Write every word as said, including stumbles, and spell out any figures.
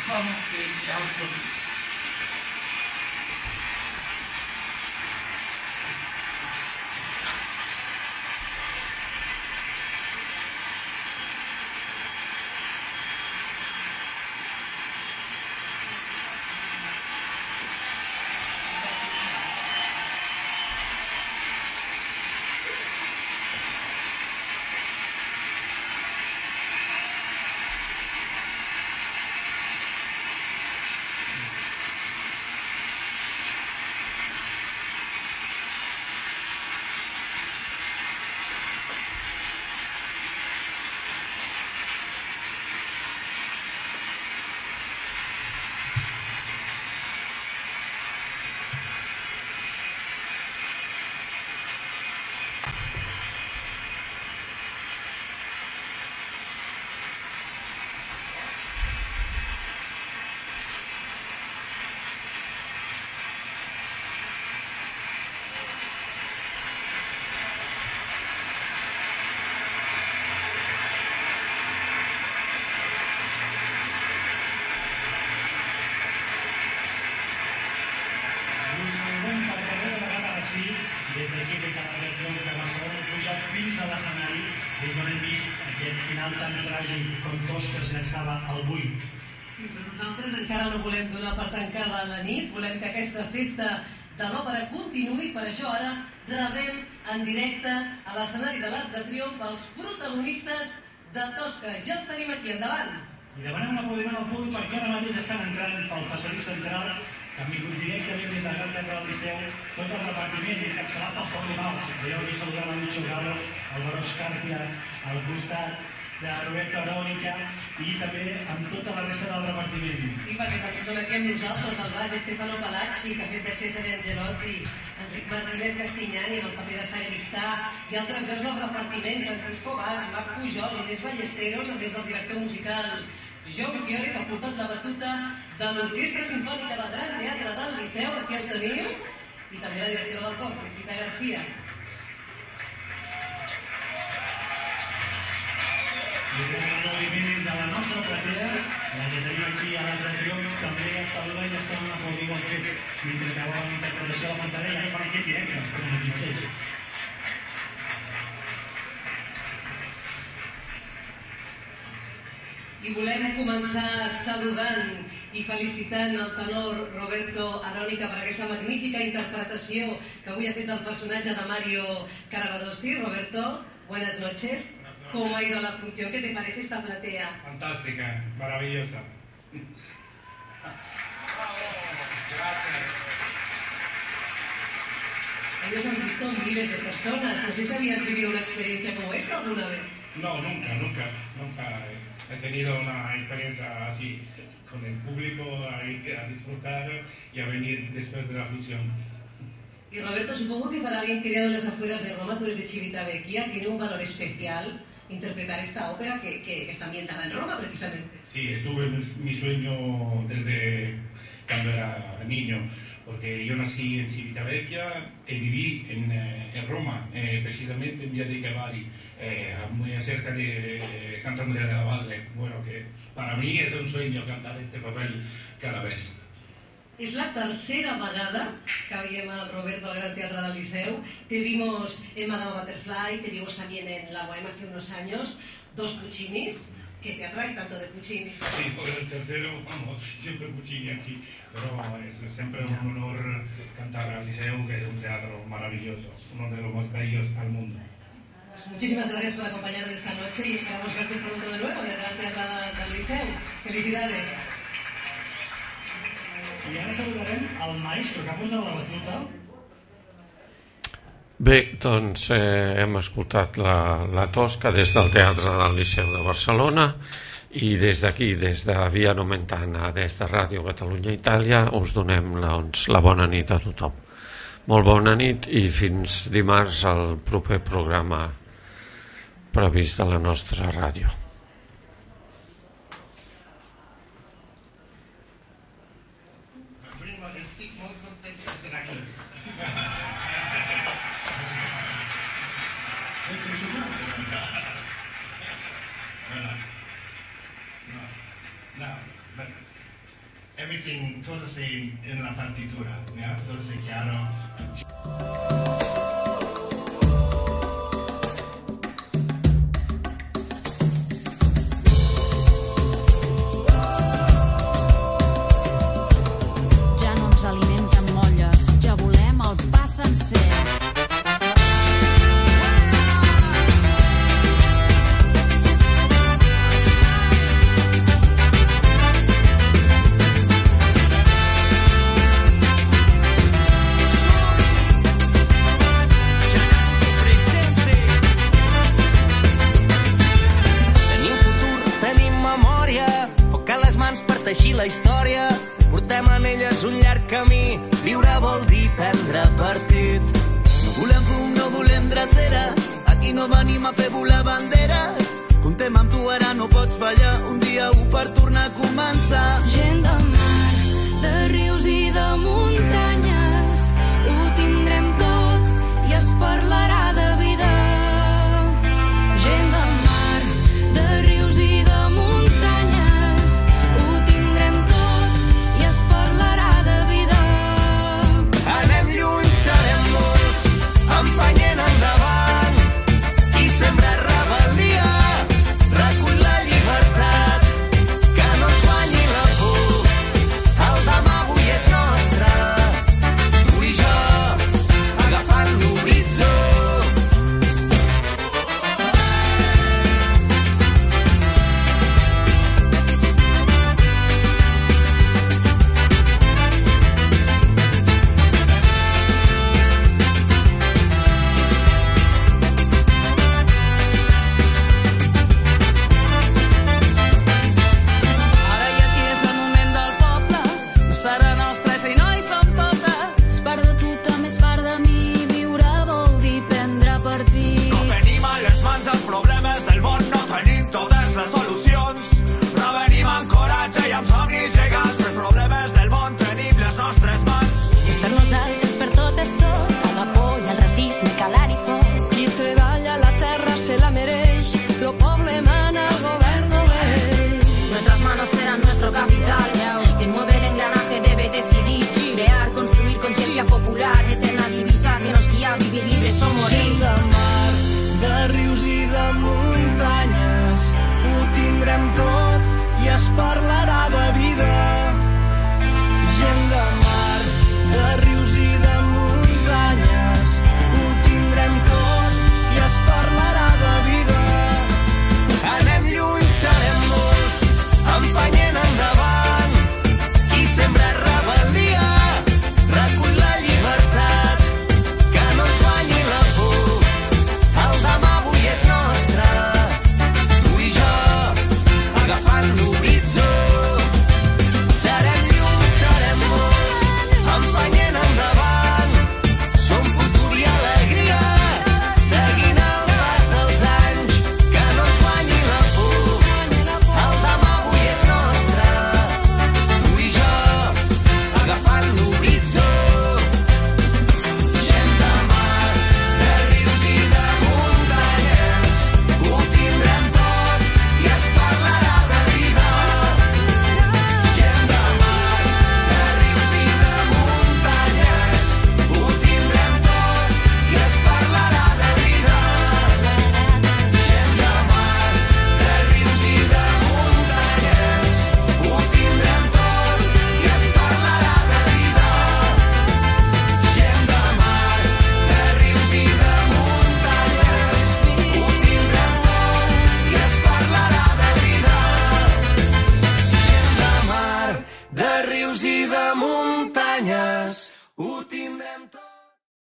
Vamos, que ja ho som. Des d'aquí, des de la Bertrand de Barcelona, he pujat fins a l'escenari des d'on hem vist aquest final tan tràgic com Tosca es llançava al buit. Sí, però nosaltres encara no volem donar per tancada la nit, volem que aquesta festa de l'òpera continuï, per això ara rebem en directe a l'escenari de l'Arc de Triomf els protagonistes de Tosca. Ja els tenim aquí, endavant! I demanem l'aplaudiment al públic perquè ara mateix estan entrant pel passadís central, que han vingut directament des del Gran Teatre del Liceu, tot el repartiment encapçalat pels Paulonals. Jo vull saludar la Lucho Galo, el Baró Escàrpia, al costat de Roberto Arònica i també amb tota la resta del repartiment. Sí, perquè també són aquí amb nosaltres, el baix Stefano Palacci, que ha fet de Cesare Angelotti, Enric Martínez Castignani, amb el paper de Sagristà, i altres veus del repartiment, Francisco Bas, Marc Pujol, Inés Ballesteros, a més del director musical Jaume Fiori, que ha portat la batuta de l'Orquestra Simfònica del Gran Teatre del Liceu, aquí el teniu, i també la directora del cor, Conxita García. I un aplaudiment de la nostra platea, la que tenim aquí a l'Arc de Triomf, també els saluda i estan un aplaudiment fet mentre acabava la interpretació de la pantalla, i ara fan aquí en directe, els tenim aquí mateix. I volem començar saludant i felicitant el tenor Roberto Arònica per aquesta magnífica interpretació que avui ha fet del personatge de Mario Carabadosi. Roberto, buenas noches. ¿Cómo ha ido la función? ¿Qué te parece esta platea? Fantástica, maravillosa. Gracias. Ellos han visto miles de personas. No sé si habías vivido una experiencia como esta alguna vez. No, nunca, nunca, nunca he tenido una experiencia así con el público a, ir a disfrutar y a venir después de la función. Y Roberto, supongo que para alguien criado en las afueras de Roma, tú eres de Civitavecchia, tiene un valor especial interpretar esta ópera que, que está ambientada en Roma, precisamente. Sí, estuve en mi sueño desde cuando era niño, porque yo nací en Civitavecchia y viví en, en Roma, eh, precisamente en Via dei Cavalli, eh, muy cerca de Sant'Andrea della Valle. Bueno, que para mí es un sueño cantar este papel cada vez. Es la tercera vegada que veiem al Roberto al Gran Teatre del Liceu. Te vimos en Madame Butterfly, te vimos también en La Bohème hace unos años, dos Puccinis. ¿Qué te atrae tanto de Puccini? Sí, por el tercero, vamos, siempre Puccini aquí, pero es siempre un honor cantar al Liceu, que es un teatro maravilloso, uno de los más bellos al mundo. Pues muchísimas gracias por acompañarnos esta noche y esperamos verte pronto de nuevo en el Gran Teatre del Liceu. ¡Felicidades! I ara saludarem el maestro que ha portat la batuta. Bé, doncs eh, hem escoltat la, la Tosca des del Teatre del Liceu de Barcelona i des d'aquí, des de Via Nomentana, des de Ràdio Catalunya Itàlia, us donem doncs, la bona nit a tothom. Molt bona nit i fins dimarts al proper programa previst de la nostra ràdio. everything, todo está en la partitura, ¿ya? Todo está claro. Ja no ens alimenten molles, ja volem el pa sencer. Teixir la història, portem en elles un llarg camí. Viure vol dir prendre partit. No volem fum, no volem dreceres, aquí no venim a fer volar banderes. Comptem amb tu, ara no pots fallar, un dia u per tornar a començar. Gent de mar, de rius i de muntanyes, ho tindrem tot i es parlarà de vida. Gent de mar, de rius i de muntanyes, ho tindrem tot i es parlarà de vida. Anem lluny, serem molts, empenyent endavant. Qui sembra rebel·lia, recull la llibertat. Que no ens guanyi la por, el demà avui és nostre. Tu i jo, agafant l'horitzó. Ara i aquí és el moment del poble, no serà nostre si no hi som totes. És part de tu, també és part de mi, viure vol dir prendre partit. No tenim a les mans els problemes del món, no tenim totes les solucions, però venim amb coratge i amb somnis gegants. Per problemes del món tenim les nostres mans. És per nosaltres, per tot és tot, a la por i al racisme calar i foc. Qui treballa la terra se la mereix, lo poble mana, el gobierno ve. Nuestras manos serán nuestro capital. Quien mueve el engranaje debe decidir. Crear, construir conciencia popular. Eterna divisa que nos guía a vivir libres o morir. Gent de mar, de rius i de muntanyes, ho tindrem tot i es parlarà de vida. Gent de mar, de rius i de muntanyes, ho tindrem tot i es parlarà de vida. Anem lluny, serem molts, empenyent endavant. Qui sembra rebel·lia, recull la llibertat. Que no ens guanyi la por, el demà avui és nostre. Tu i jo, agafant l'horitzó. Serem lluny, serem molts, empenyent endavant. Som futur i alegria, seguint el pas dels anys. Que no ens guanyi la por, el demà avui és nostre. Tu i jo, agafant l'horitzó. Gent de mar, de rius i de muntanyes, ho tindrem tot i es parlarà de vida. Gent de mar, de rius i de muntanyes, ho tindrem tot i es parlarà de vida. Gent de mar, de rius i de muntanyes, ho tindrem tot i es parlarà de vida. Gent de mar, de rius i de muntanyes, ho tindrem tot i es parlarà de vida. Gent de mar, de rius i de muntanyes, ho tindrem tot.